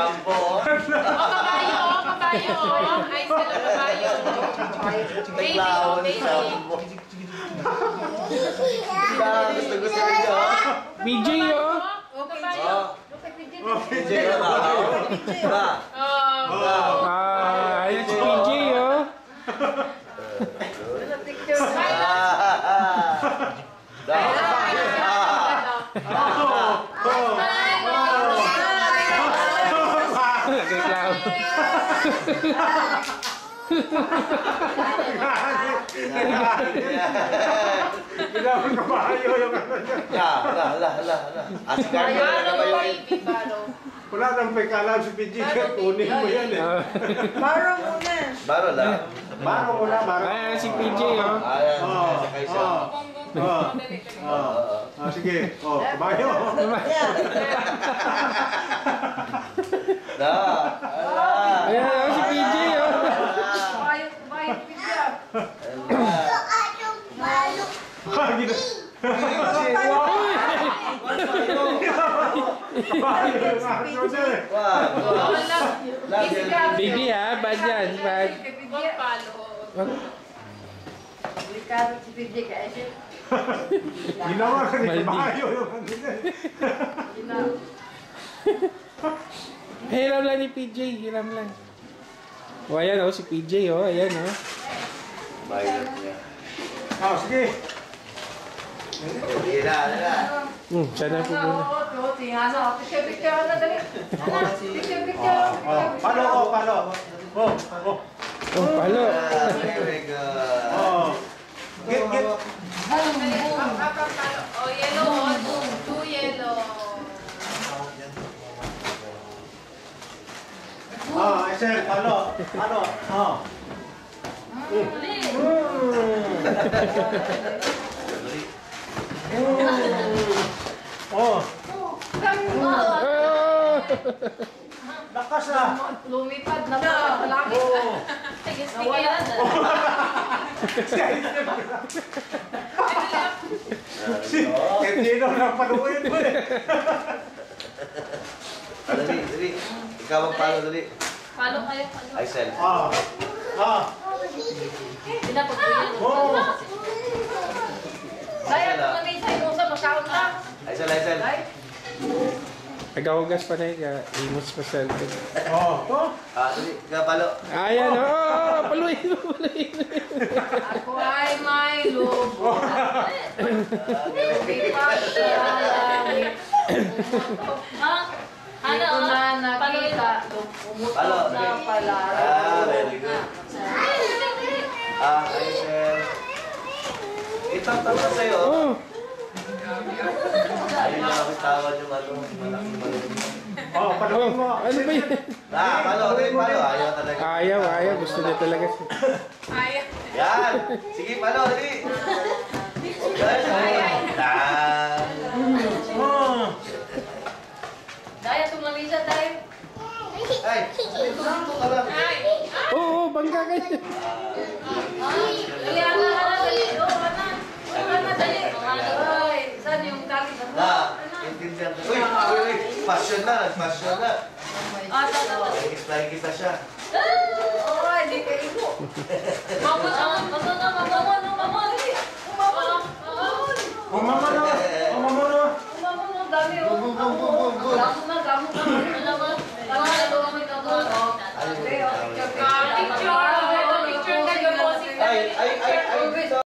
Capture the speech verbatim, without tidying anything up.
Sampo. Oh, kabayo, oh, kabayo. Ay, sila kabayo. Baby, oh, baby. Gusto gusto niyo. P J, oh. Oh, kabayo. P J, oh. Ba. Oh. Ah, ayun si P J, oh. Nagreklamo. Kailangan kabayo yung ano niya. Ya, hala, hala, hala, hala. Asikan mo na kabayo eh. Wala nang may kalam si P G, kunin mo yan eh. Baro muna. Baro lang. Baro mo na, baro. Ayan si P J, oh. Ayan, sakay siya. Oh, oh, oh, sige. Oh, kabayo. Da, hala. Ayan, oh, si P J, oh. Kabayo, kabayo, pidya. Ah, gina. Kabayo yung aso niya eh. Wag, wag. Baby, ha? Bad yan, bad. Ricardo, si Pidya ka eh. Ginawa ka ni kabayo yung ano niya eh. Hiram lang ni P J, hiram lang. O, ayan, oh, si P J, oh. Ayan, oh. Bayad niya. Oh, sige. Hindi na, hindi na. Hmm, sana po muna. Picture-picture na dali. Picture-picture. Oh, palo, oh, palo. Oh, oh. Oh, palo. Ah, very good. Oh. Get, get. Oh, yellow, oh, two yellow. Oh, Isel, palo. Palo. Oh. Oh. Lakas ah. Lumipad na ba? Langit. Tigas-tigilan. Si Kendino lang paluin mo eh. Ah, dali, dali. Ikaw ang palo, dali. Palo kayo, palo. Ay, Sel. Ah. Ah. Pinapag ko yan. Oh. Saya kung may sa'yo mo sa makaon lang. Ay, Sel, ay, Sel. Nagahugas pa na yun, imos pa cellphone. Oh. Oh. Ah, dali. Ikaw palo. Ayan, oh, paluin mo, paluin mo. Ako ay may lobo. Lumipad sa langit. Ano, Dito na palo nakita. Umutot na pala. Ah, very good. Ah, ay, Sel. Ito, tama sa'yo. Oh, Ayun na kami tawad yung ano, malaking malaki. Oh, oh, paluin mo. ano ba yun? Ah, palo, dali, palo. Ayaw talaga. Ayaw, ayaw, gusto niya talaga siya. Ayan. Yan. Sige, palo, dali. Yan. Yan. Oh. Daya tumamisa tayo. Ay, ito lang ito ka lang. Ay. Oo, oh, bangga kayo. Dali, ana, ana, dali. Oh, ana. Oh, ana, dali. Ay, saan yung tali na? Na, intindihan ko. Uy, uy, uy. Passion na, passion na. Ah, saan na? Nakikita siya. Oh, hindi ka imo. Mamon, mamon, mamon, mamon, mamon, mamon. Umamon. Oh, mama na. Oh, mama na. Umamon, dami. Oh, Bum, bum, bum, bum, bum. Gamo na, gamo na.